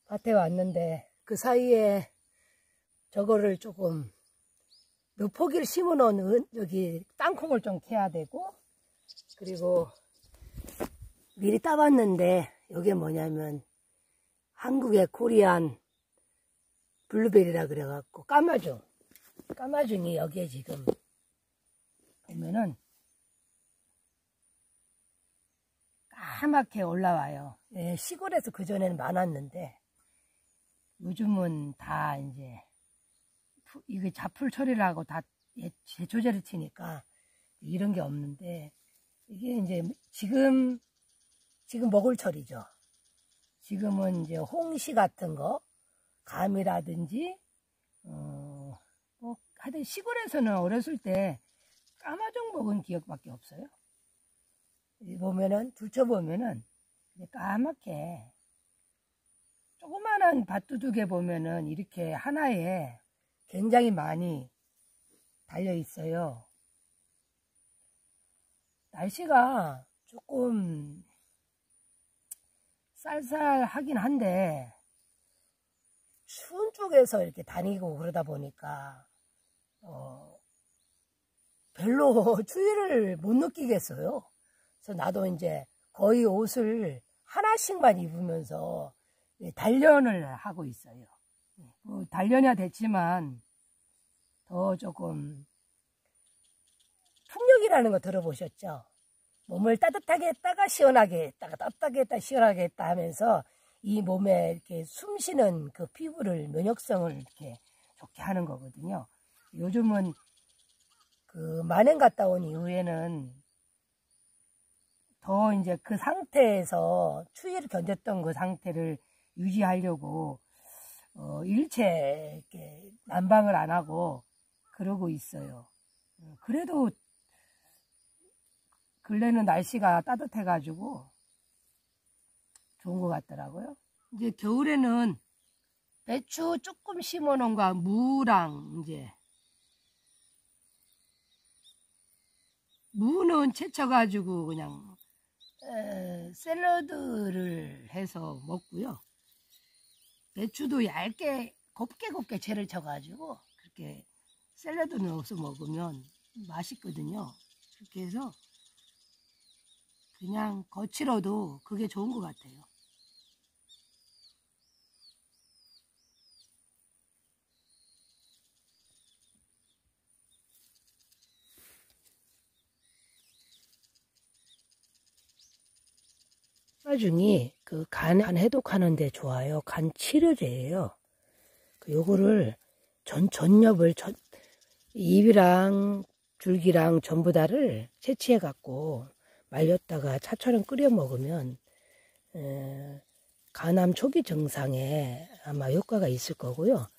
밭에 왔는데 그 사이에 저거를 조금 몇 포기를 심어 놓은 여기 땅콩을 좀 캐야 되고, 그리고 미리 따봤는데 이게 뭐냐면 한국의 코리안 블루베리라 그래갖고 까마중이 여기에 지금 보면은 까맣게 올라와요. 예, 시골에서 그전에는 많았는데 요즘은 다 이제 이게 잡풀 처리를 하고 다 제초제를 치니까 이런 게 없는데, 이게 이제 지금 먹을 철이죠. 지금은 이제 홍시 같은 거, 감이라든지 뭐 하여튼 시골에서는 어렸을 때 까마종 먹은 기억밖에 없어요. 보면은 둘쳐보면은 까맣게 조그마한 밭두둑에 보면은 이렇게 하나에 굉장히 많이 달려 있어요. 날씨가 조금 쌀쌀하긴 한데 추운 쪽에서 이렇게 다니고 그러다 보니까 별로 추위를 못 느끼겠어요. 그래서 나도 이제 거의 옷을 하나씩만 입으면서 단련을 하고 있어요. 단련이 됐지만 더 조금 풍력이라는 거 들어보셨죠? 몸을 따뜻하게 했다가 시원하게 했다가 따뜻하게 했다가 시원하게 했다 하면서 이 몸에 이렇게 숨쉬는 그 피부를, 면역성을 이렇게 좋게 하는 거거든요. 요즘은 그 만행 갔다 온 이후에는 더 이제 그 상태에서 추위를 견뎠던 그 상태를 유지하려고 일체 이렇게 난방을 안 하고 그러고 있어요. 그래도 근래는 날씨가 따뜻해가지고 좋은 것 같더라고요. 이제 겨울에는 배추 조금 심어 놓은 거, 무랑 이제 무는 채쳐가지고 그냥 샐러드를 해서 먹고요. 배추도 얇게 곱게 채를 쳐가지고 그렇게 샐러드 넣어서 먹으면 맛있거든요. 그렇게 해서 그냥 거칠어도 그게 좋은 것 같아요. 까마중이 그 간 해독하는데 좋아요. 간 치료제예요. 요거를 전엽을 잎이랑 줄기랑 전부 다를 채취해 갖고 말렸다가 차처럼 끓여 먹으면 간암 초기 증상에 아마 효과가 있을 거고요.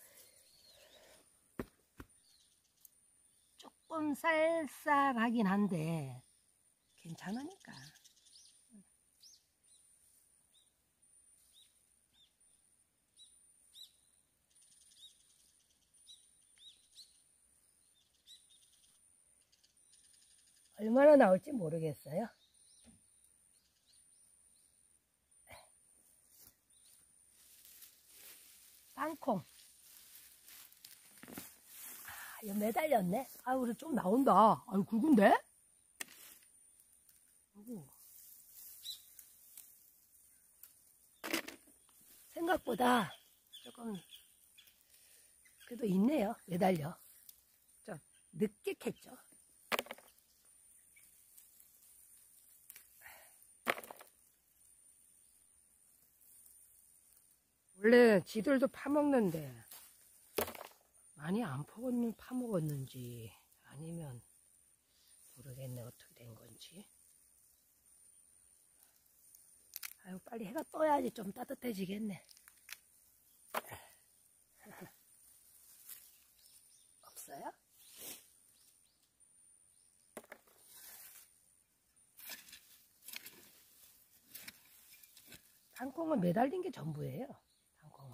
조금 쌀쌀하긴 한데 괜찮으니까. 얼마나 나올지 모르겠어요. 땅콩. 이거 매달렸네. 아유, 그래 좀 나온다. 아유, 굵은데? 생각보다 조금 그래도 있네요. 매달려. 좀 늦게 캤죠. 원래 지들도 파먹는데 많이 안 파먹었는지 아니면 모르겠네. 어떻게 된 건지. 아유, 빨리 해가 떠야지 좀 따뜻해지겠네. 없어요? 땅콩은 매달린 게 전부예요. 땅콩은.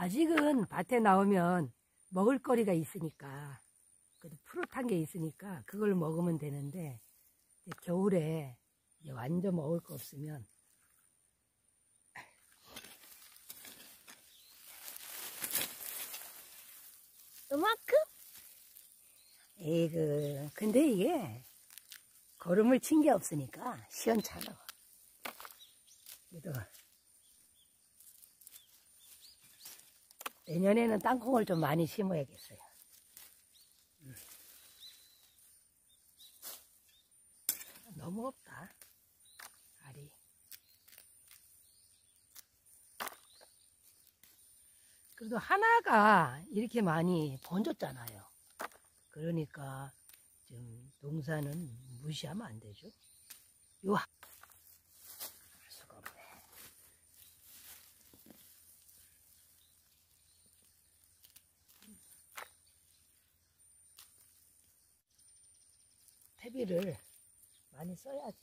아직은 밭에 나오면 먹을거리가 있으니까, 푸릇한 게 있으니까 그걸 먹으면 되는데, 이제 겨울에 이제 완전 먹을 거 없으면 이만큼? 에이그, 근데 이게 거름을 친 게 없으니까 시원찮아. 그래도 내년에는 땅콩을 좀 많이 심어야겠어요. 너무 없다, 알이. 그래도 하나가 이렇게 많이 번졌잖아요. 그러니까 좀 농사는 무시하면 안 되죠. 할 수가 없네. 퇴비를 많이 써야지.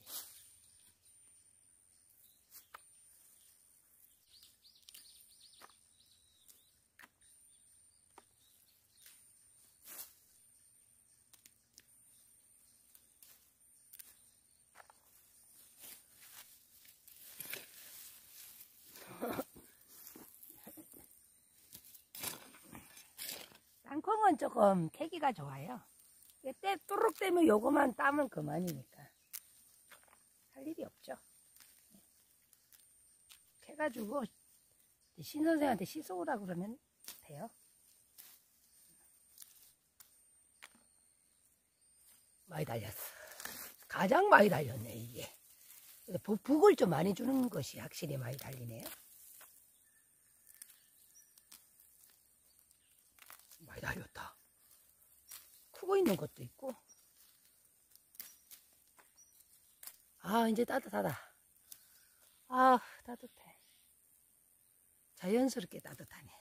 땅콩은 조금 캐기가 좋아요. 때 뚜룩 되면 요거만 따면 그만이니까 할 일이 없죠. 캐가지고 신선생한테 씻어오라 그러면 돼요. 많이 달렸어. 가장 많이 달렸네, 이게. 북을 좀 많이 주는 것이 확실히 많이 달리네요. 많이 달렸다. 크고 있는 것도 있고. 아, 이제 따뜻하다. 아, 따뜻해. 자연스럽게 따뜻하네.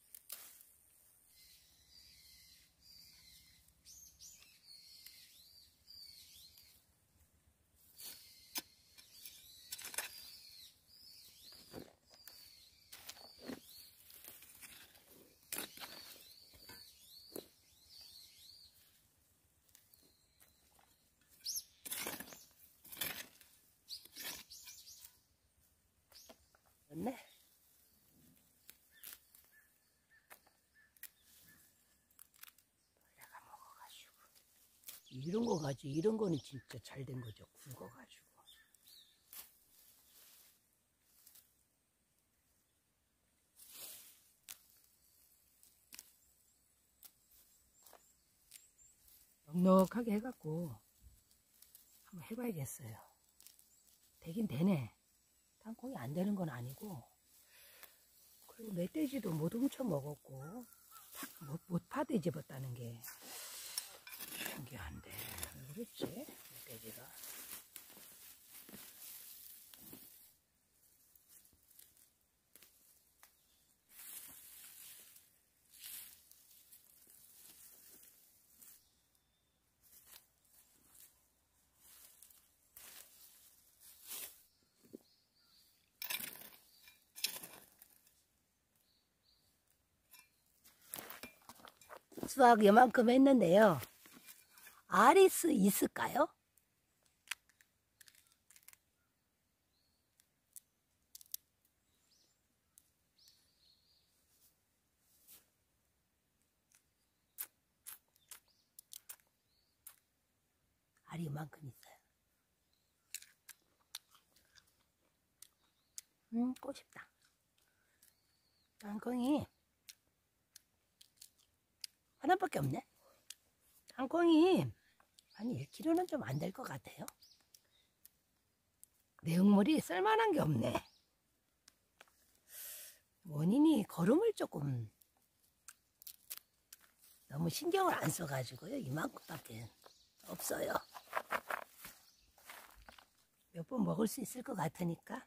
맞네. 내가 먹어가지고. 이런 거 가지고, 이런 거는 진짜 잘 된 거죠. 굵어가지고. 넉넉하게 해갖고 한번 해봐야겠어요. 되긴 되네. 땅콩이 안 되는 건 아니고, 그리고 멧돼지도 못 훔쳐 먹었고, 못 파뒤집었다는 게 신기한데, 왜 그랬지? 멧돼지가. 수확 요만큼 했는데요. 알이 있을까요? 알이 요만큼 있어요. 꼬쉽다. 땅콩이 하나밖에 없네. 땅콩이 한 1kg는 좀 안 될 것 같아요. 내용물이 쓸만한 게 없네. 원인이 거름을 조금 너무 신경을 안 써가지고요. 이만큼밖에 없어요. 몇 번 먹을 수 있을 것 같으니까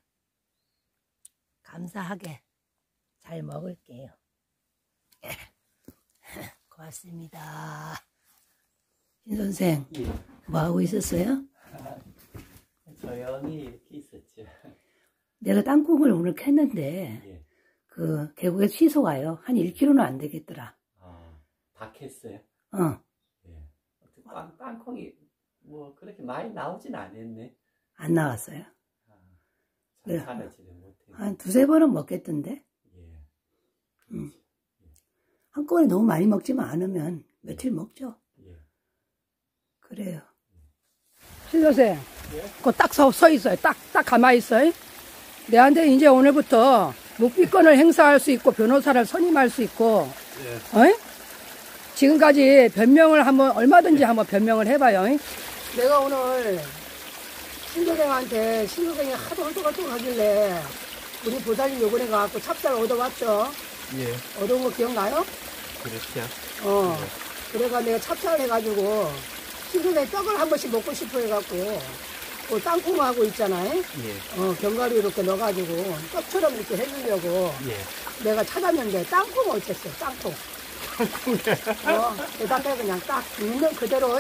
감사하게 잘 먹을게요. 고맙습니다. 신 선생, 예. 뭐 하고 있었어요? 조용히 이렇게 있었죠. 내가 땅콩을 오늘 캤는데 예. 계곡에서 취소가요. 한 1km는 안 되겠더라. 다 캤어요? 예. 땅콩이 뭐 그렇게 많이 나오진 않았네. 안 나왔어요. 잘 자라지를 못해. 한 2-3번은 먹겠던데. 예. 한꺼번에 너무 많이 먹지만 않으면 며칠 먹죠. 그래요. 신선생, 그거 딱 서 있어요. 딱 가만히 있어요. 내한테 이제 오늘부터 묵비권을 행사할 수 있고 변호사를 선임할 수 있고, 지금까지 변명을 얼마든지 한번 변명을 해봐요. 내가 오늘 신선생한테 신선생이 하도 헐떡헐떡 하길래 우리 보살님 요번에 가갖고 찹쌀 얻어왔죠. 예. 얻어온 거 기억나요? 그렇죠. 그래가 내가 찹쌀 해가지고 신선생 떡을 한 번씩 먹고 싶어 해갖고 그 땅콩하고 있잖아요. 견과류 이렇게 넣어가지고 떡처럼 이렇게 해주려고 내가 찾았는데 땅콩 어땠어? 땅콩. 그 다음에 그냥 딱 있는 그대로.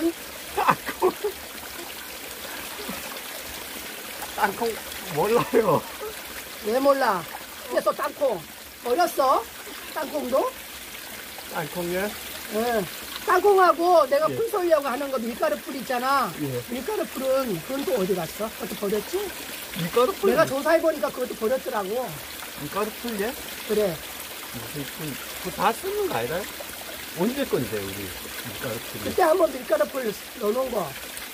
땅콩 몰라요. 왜 몰라? 그래서 땅콩 버렸어? 땅콩도? 땅콩이요? 응. 땅콩하고 내가 풀 쏠려고 하는 거 밀가루 풀 있잖아. 밀가루 풀은 그건 또 어디 갔어? 그것도 버렸지? 밀가루 풀? 내가 조사해보니까 그것도 버렸더라고. 밀가루 풀이야? 그래. 무슨 풀? 그거 다 쓰는 거 아니라? 언제 건데 우리 밀가루 풀이? 그때 한번 밀가루 풀 넣어놓은 거.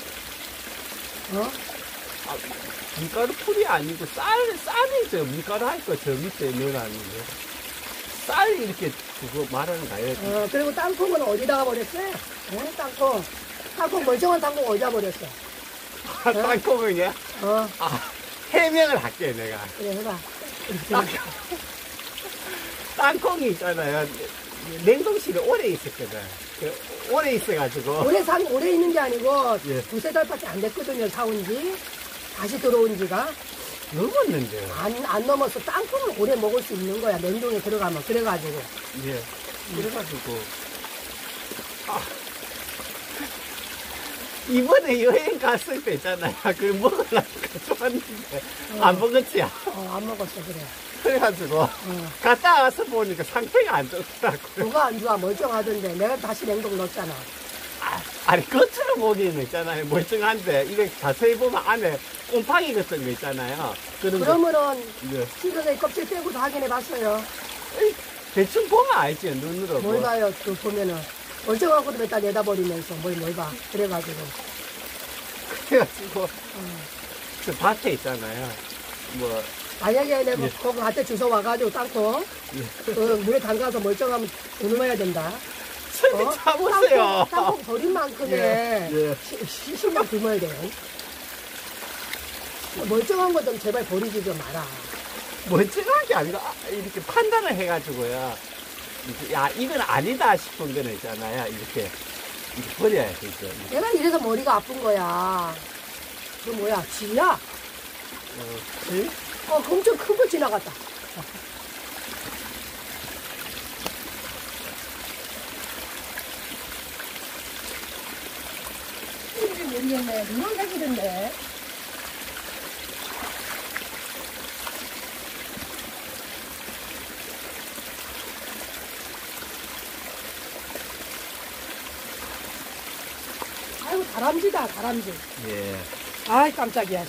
밀가루 풀이 아니고 쌀이죠. 밀가루 할 거 저 밑에 넣어놨는데. 쌀 이렇게 그거 말하는 거 아니에요? 그리고 땅콩은 어디다가 버렸어요? 땅콩 멀쩡한 땅콩 어디다 버렸어? 땅콩은요? 해명을 할게 내가. 그래 해봐. 땅콩이 있잖아요. 냉동실에 오래 있었거든. 오래 있어가지고. 오래 있는 게 아니고 2-3달밖에 안 됐거든요. 사온 지. 다시 들어온 지가. 넘었는데요. 안 넘어서 땅콩을 오래 먹을 수 있는 거야. 냉동에 들어가면. 그래가지고. 그래가지고. 이번에 여행 갔을 때 있잖아요. 그걸 먹으려고 가져왔는데. 안 먹었지? 안 먹었어, 그래. 그래가지고. 갔다 와서 보니까 상태가 안 좋더라고요. 뭐가 안 좋아? 멀쩡하던데. 내가 다시 냉동 넣었잖아. 아니, 겉으로 보기에는 있잖아요. 멀쩡한데, 이거 자세히 보면 안에 곰팡이 같은 거 있잖아요. 그러면은, 신선생 껍질 빼고도 확인해 봤어요. 대충 보면 알지, 눈으로. 뭘 봐요, 그 보면은. 멀쩡한 것도 갖다 내다버리면서 뭘 봐. 그래가지고. 저 밭에 있잖아요. 만약에 내가 거기 밭에 주워 와가지고 땅콩, 그 물에 담가서 멀쩡하면 굶어야 된다. 참으세요. 땅콩 버린 만큼의 시신만 굶어야 돼요. 멀쩡한 거 좀 제발 버리지 좀 마라. 멀쩡한 게 아니라 이렇게 판단을 해가지고요. 야, 이건 아니다 싶은 거는 있잖아요. 이렇게 버려야 되죠. 내가 이래서 머리가 아픈 거야. 그 뭐야, 쥐야? 쥐? 그 엄청 큰 거 지나갔다. 모르겠네. 누렁개기던데. 아이고, 다람쥐다, 다람쥐. 아이, 깜짝이야, 씨.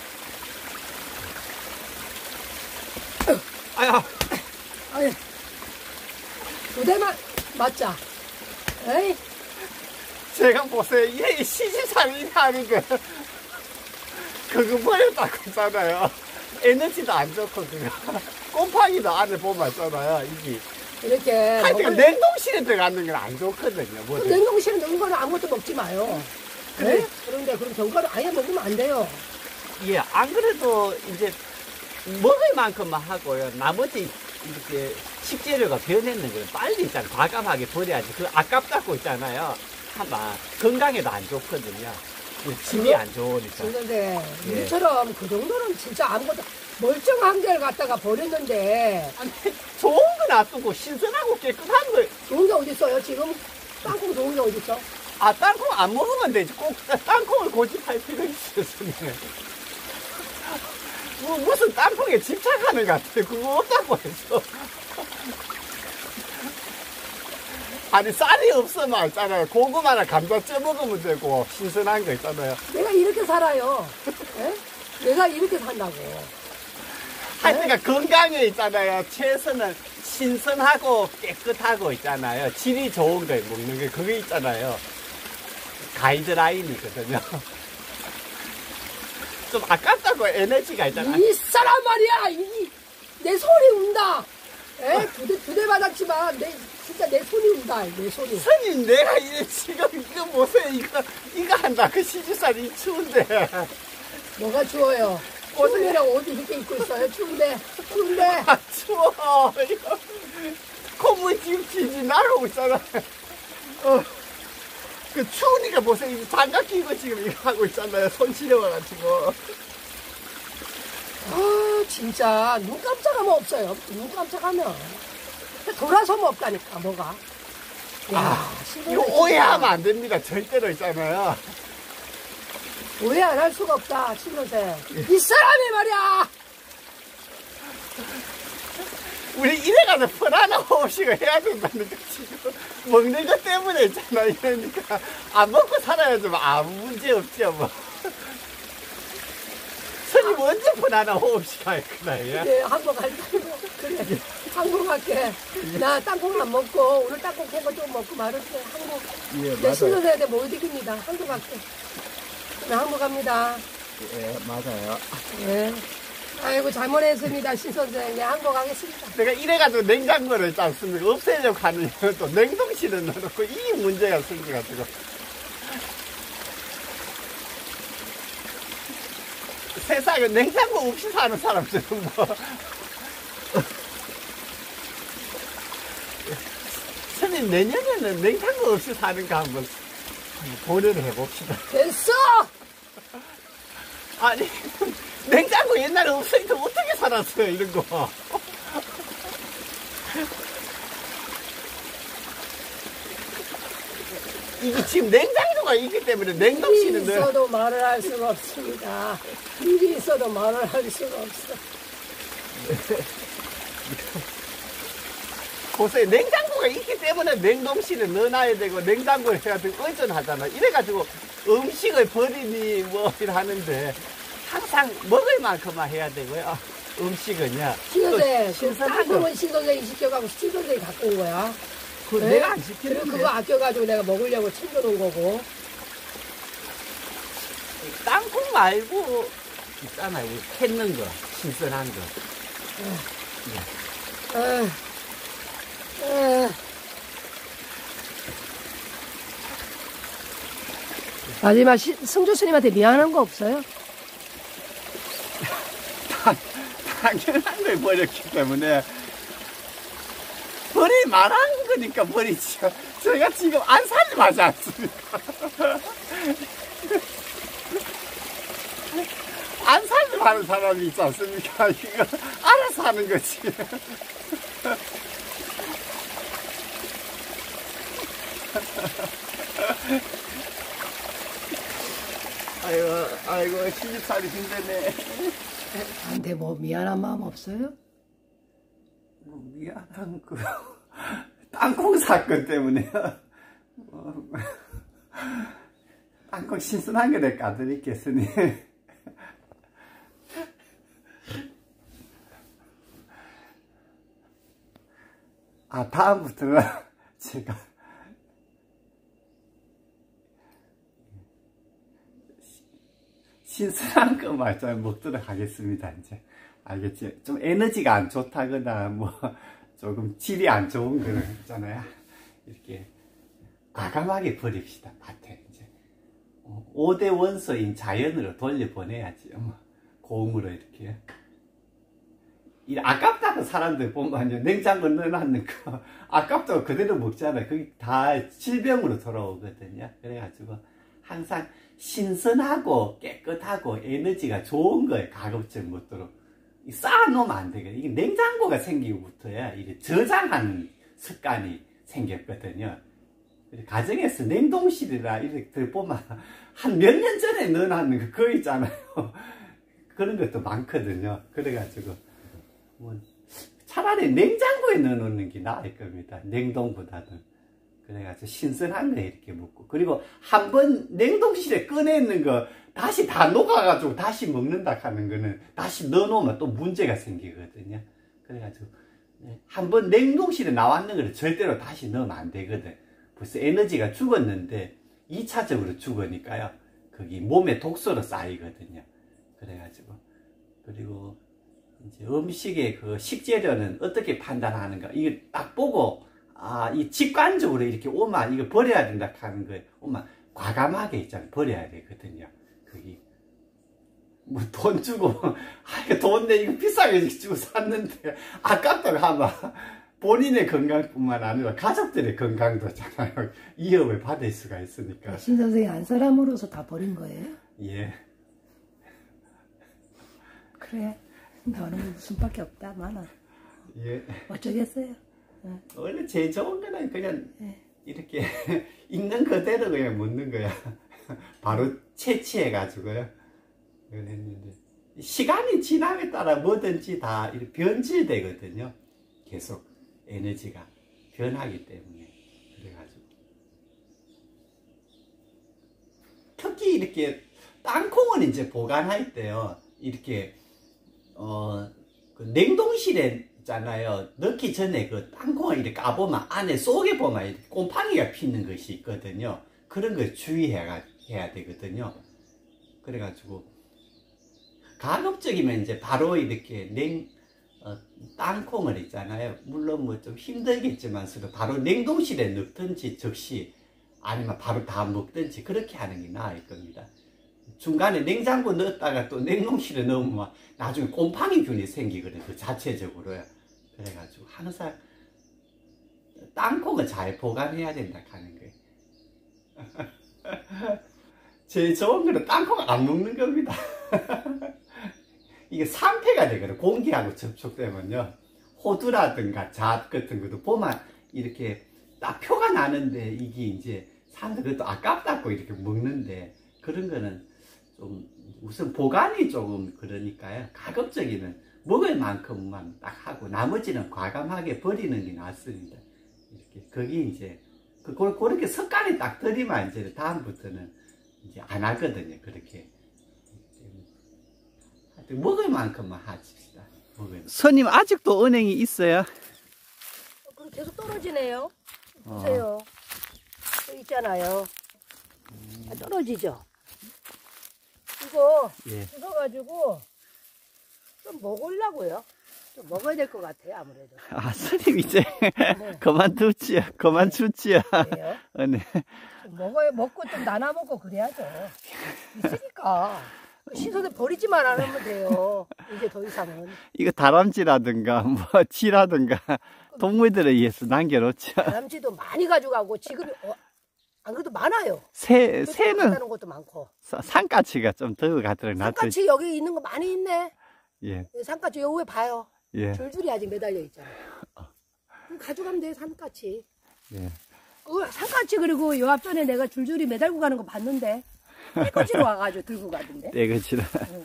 아야. 아이, 2대만 맞자. 에이. 제가 보세요. 얘 시집살이 하는 거. 그거 버렸다고 했잖아요. 에너지도 안 좋고, 그거. 곰팡이도 안에 보면 있잖아요. 이게. 이렇게. 하여튼 냉동실에 들어가는 건 안 좋거든요. 냉동실에 넣은 거는 아무것도 먹지 마요. 네? 그런데 그럼 견과류 아예 먹으면 안 돼요. 예, 안 그래도 이제 먹을 만큼만 하고요. 나머지 이렇게 식재료가 변했는 걸 빨리 일단 과감하게 버려야지. 그 아깝다고 있잖아요. 하면 건강에도 안 좋거든요. 질이 안 좋으니까. 근데 우리처럼 그 정도는 진짜 아무것도 멀쩡한 걸 갖다가 버렸는데. 아니, 좋은 거 놔두고 신선하고 깨끗한 거. 좋은 게 어디 있어요? 지금 땅콩 좋은 게 어디 있어? 땅콩 안 먹으면 되지. 꼭 땅콩을 고집할 필요 있었네. 무슨 땅콩에 집착하는 것 같아. 그거 없다고 해서. 아니 쌀이 없으면 있잖아요. 고구마나 감자 쪄 먹으면 되고 신선한 거 있잖아요. 내가 이렇게 살아요. 예? 내가 이렇게 산다고. 하여튼가 건강에 있잖아요. 채소는 신선하고 깨끗하고 있잖아요. 질이 좋은 거 먹는 게 그게 있잖아요. 가이드라인이거든요. 좀 아깝다고 에너지가 있잖아요. 이 사람 말이야. 내 손이 운다. 에? 두 대 받았지만 진짜 내 손이 운다. 내 손이. 선생님 내가 지금 이거 보세요. 이거 한다. 그 시집살이 추운데. 뭐가 추워요? 추우면 옷 이렇게 입고 있어요. 추운데. 아 추워. 이거 콧물 지금 지지 날아오고 있잖아. 그 추우니까 보세요. 이 장갑 끼고 지금 이거 하고 있잖아요. 손 시려워가지고. 아 진짜 눈 깜짝하면 없어요. 눈 깜짝하면 돌아서면 없다니까 뭐가. 야, 이거 오해하면 안 됩니다. 절대로 있잖아요. 오해 안 할 수가 없다. 신선생. 이 사람이 말이야. 우리 이래가서 편안한 호흡식을 해야 된다니까 지금 먹는 것 때문에 있잖아. 이러니까 안 먹고 살아야지 뭐 아무 문제 없죠 뭐. 선생님 언제 편안한 호흡식 할 거나요? 네, 한국 갈 때. 그래. 한국 갈게. 나 땅콩 안 먹고 오늘 땅콩 캔 거 좀 먹고 말을게. 한국. 예, 내 신선생한테 못 이깁니다. 한국 갈게. 나 한국 갑니다. 예, 맞아요. 네. 아이고 잘못했습니다. 신선생. 네, 한국 가겠습니다. 내가 이래가지고 냉장고를 있지 않습니까? 없애려고 하는 이유는 또 냉동실에 넣어놓고 이 문제가 생겨가지고. 세상에 냉장고 없이 사는 사람들은 뭐. 선생님 내년에는 냉장고 없이 사는 거 한번 고려를 해봅시다. 됐어! 아니 냉장고 옛날에 없으니까 어떻게 살았어요 이런 거. 이게 지금 냉장고가 있기 때문에 냉동실은 일이 있어도 말을 할 수가 없습니다. 일이 있어도 말을 할 수가 없어. 보세요. 냉장고가 있기 때문에 냉동실에 넣어놔야 되고 냉장고에 해야 되고 의존하잖아. 이래가지고 음식을 버리니 뭐 하는데 항상 먹을 만큼만 해야 되고요. 음식은요. 신선생, 신선한 거. 땅콩은 신선생이 시켜가고 신선생이 갖고 온 거야. 그거 네? 내가 안 그리고 시키는데. 그거 아껴가지고 내가 먹으려고 챙겨놓은 거고. 땅콩 말고 있잖아요. 우리 캔는 거, 신선한 거. 아, 아. 마지막 승조 스님한테 미안한 거 없어요? 당연한 걸 버렸기 때문에 버릴 만한 거니까 버리죠. 제가 지금 안 살림하지 않습니까? 안 살림하는 사람이 있지 않습니까? 이거 알아서 하는 거지. 아이고, 시집살이 힘드네. 나한테 뭐 미안한 마음 없어요? 뭐 미안한 거. 땅콩 사건 때문에요. 땅콩 신선한 거 내가 까드리겠으니. 다음부터는 제가 신선한 것만 좀 먹도록 하겠습니다. 이제 알겠지? 좀 에너지가 안 좋다거나 뭐 조금 질이 안 좋은 거는 있잖아요. 이렇게 과감하게 버립시다. 밭에 이제 5대 원소인 자연으로 돌려보내야지. 고음으로 이렇게. 아깝다고 사람들 보면 냉장고 넣어놨는 거 아깝다고 그대로 먹잖아요. 그게 다 질병으로 돌아오거든요. 그래가지고 항상 신선하고 깨끗하고 에너지가 좋은 거에 가급적 먹도록 쌓아놓으면 안 되거든요. 이게 냉장고가 생기고부터야 이게 저장하는 습관이 생겼거든요. 가정에서 냉동실이라 이렇게 보면 한 몇 년 전에 넣어놨는 거 있잖아요. 그런 것도 많거든요. 그래가지고 뭐 차라리 냉장고에 넣어놓는 게 나을 겁니다. 냉동보다는. 그래가지고 신선한 거 이렇게 먹고. 그리고 한번 냉동실에 꺼내는 거 다시 다 녹아가지고 다시 먹는다 하는 거는 다시 넣어놓으면 또 문제가 생기거든요. 그래가지고 한번 냉동실에 나왔는 거를 절대로 다시 넣으면 안 되거든. 벌써 에너지가 죽었는데 2차적으로 죽으니까요. 거기 몸에 독소로 쌓이거든요. 그래가지고. 그리고 이제 음식의 그 식재료는 어떻게 판단하는가. 이거 딱 보고, 아, 이 직관적으로 이렇게 오만 이거 버려야 된다 하는 거에 오만 과감하게 있잖아요. 버려야 되거든요. 거기. 뭐 돈 주고, 아, 돈 내, 이거 비싸게 주고 샀는데, 아깝다고 하면, 본인의 건강뿐만 아니라 가족들의 건강도잖아요. 위협을 받을 수가 있으니까. 신 선생이 안 사람으로서 다 버린 거예요? 예. 그래. 너는 무슨 밖에 없다, 많아. 예. 어쩌겠어요. 원래 제일 좋은 거는 그냥 예. 이렇게 있는 그대로 그냥 묻는 거야. 바로 채취해가지고요. 그랬는데 시간이 지남에 따라 뭐든지 다 이렇게 변질되거든요. 계속 에너지가 변하기 때문에. 그래가지고 특히 이렇게 땅콩은 이제 보관할 때요. 이렇게 그 냉동실에 있잖아요. 넣기 전에 그 땅콩을 이렇게 까보면 안에 속에 보면 이렇게 곰팡이가 피는 것이 있거든요. 그런 걸 주의해야 되거든요. 그래가지고 가급적이면 이제 바로 이렇게 땅콩을 있잖아요. 물론 뭐 좀 힘들겠지만서도 바로 냉동실에 넣든지 즉시 아니면 바로 다 먹든지 그렇게 하는 게 나을 겁니다. 중간에 냉장고 넣었다가 또 냉동실에 넣으면 나중에 곰팡이균이 생기거든요. 그 자체적으로요. 그래가지고 항상 땅콩은 잘 보관해야 된다 하는 거예요. 제일 좋은 거는 땅콩 안 먹는 겁니다. 이게 산패가 되거든요. 공기하고 접촉되면요. 호두라든가 잣 같은 것도 보면 이렇게 딱 표가 나는데 이게 이제 사람들 그것도 아깝다고 이렇게 먹는데 그런 거는 좀 우선 보관이 조금 그러니까요. 가급적이면 먹을 만큼만 딱 하고 나머지는 과감하게 버리는 게 낫습니다. 이렇게 거기 이제 그렇게 습관이 딱 들이면 이제 다음부터는 이제 안 하거든요. 그렇게 먹을 만큼만 하십시다. 스님 아직도 은행이 있어요? 그럼 계속 떨어지네요. 보세요. 여기 있잖아요. 떨어지죠. 이거 주워가지고 좀 먹으려고요. 좀 먹어야 될 것 같아요, 아무래도. 아, 스님 이제 네. 그만두지요. 그만 주지요. 그래요? 네. 먹고 좀 나눠 먹고 그래야죠. 있으니까. 신선을 버리지만 않으면 돼요. 이제 더 이상은. 이거 다람쥐라든가 뭐 쥐라든가 동물들에 의해서 남겨놓죠. 다람쥐도 많이 가져가고 지금 안 그래도 많아요. 새는 하는 것도 많고. 산까치가 좀 더 가도록 놔두죠. 산까치 여기 있는 거 많이 있네. 예. 산까치 여기 봐요. 예. 줄줄이 아직 매달려 있잖아요. 그럼 가져가면 돼, 산까치. 예. 산까치 그리고 요 앞전에 내가 줄줄이 매달고 가는 거 봤는데 떼거지로 와가지고 들고 가던데. 떼거지로.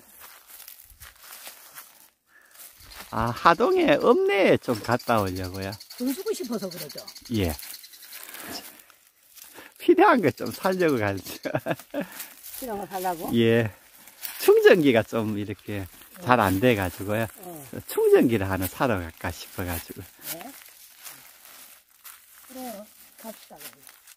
아, 하동에 읍내에 좀 갔다 오려고요. 돈 주고 싶어서 그러죠. 예. 필요한 거 좀 사려고 가죠. 이런 거 사려고? 예. 충전기가 좀 이렇게 잘 안 돼가지고요. 충전기를 하나 사러 갈까 싶어가지고. 네. 그래요. 갑시다. 그럼.